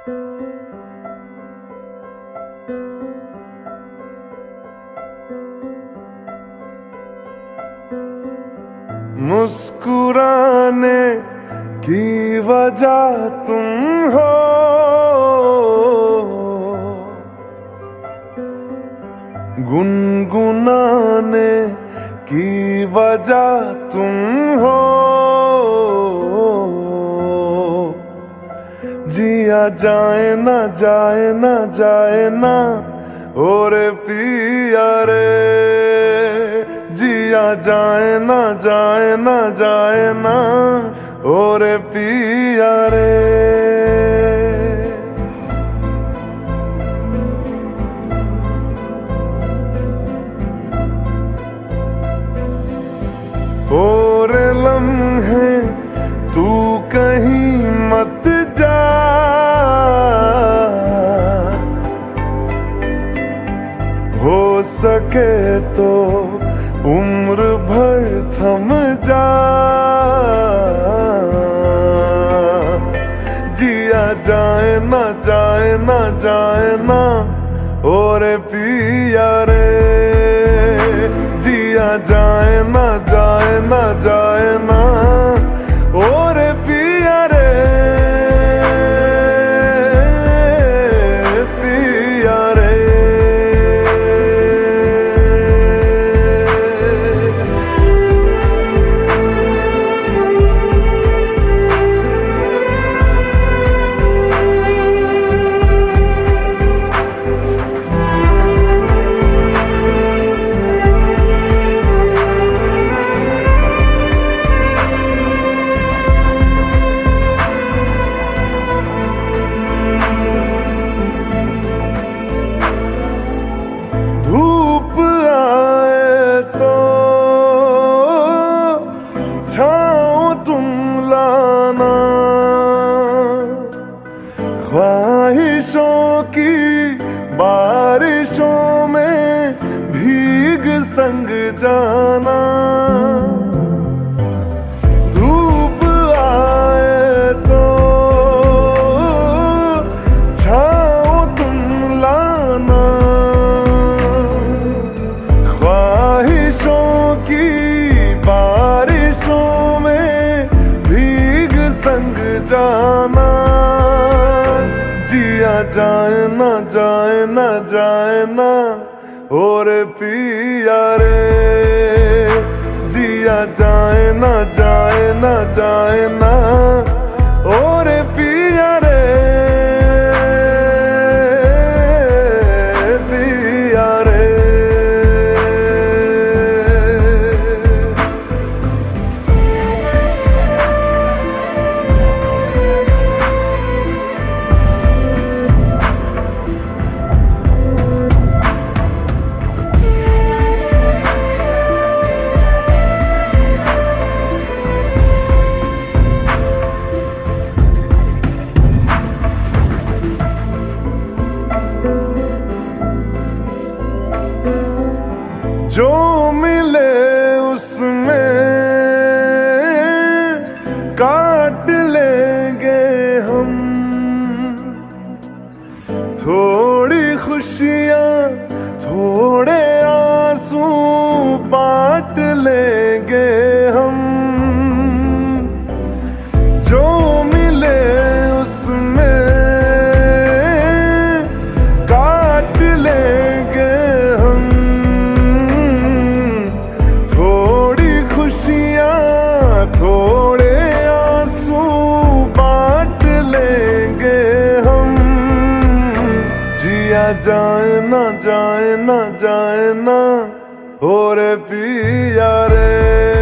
मुस्कुराने की वजह तुम हो, गुनगुनाने की वजह तुम हो, जिया जाए ना जाए ना जाए ना और पिया रे, जिया जाए ना जाए ना जाए ना और पिया रे। और लम्हे तू कहीं मत जा, हो सके तो उम्र भर थम जा, जिया जाए ना जाए ना जाए ना और पिया रे, जिया जाए ना जाए ना जाए ना और पिया रे, पिया रे। धूप आए तो छाँव तुम लाना, ख्वाहिशों की बारिशों में भीग संग जाना। धूप आए तो छाँव तुम लाना, ख्वाहिशों की बारिशों में भीग संग जाना, जिया जाए ना जाए ना जाए ना और पिया रे, जिया जाए ना जाए ना जाए ना और पिया रे, पिया रे। जो मिले उसमें काट लेंगे हम, थोड़ी खुशियाँ थोड़े आंसू बांट लेंगे हम, जो मिले उसमें काट लेंगे हम, थोड़े आंसू बांट लेंगे हम, जिया जाए ना जाए ना जाए ना और पिया रे,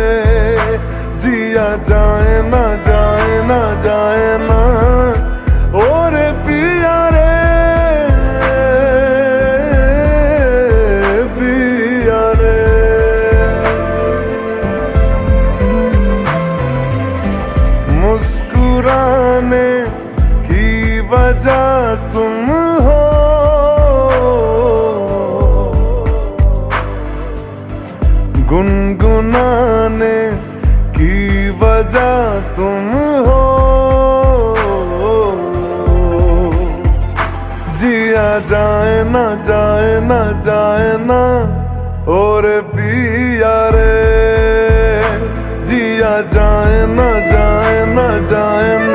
जिया जाए ना जाए ना जाए ना और पिया रे, पिया रे। मुस्कुराने की वजह तुम हो, गुनगुनाने की वजह तुम हो, जिया जाए ना जाए ना जाए ना, और पिया रे जिया जाए ना जाए ना जाए ना।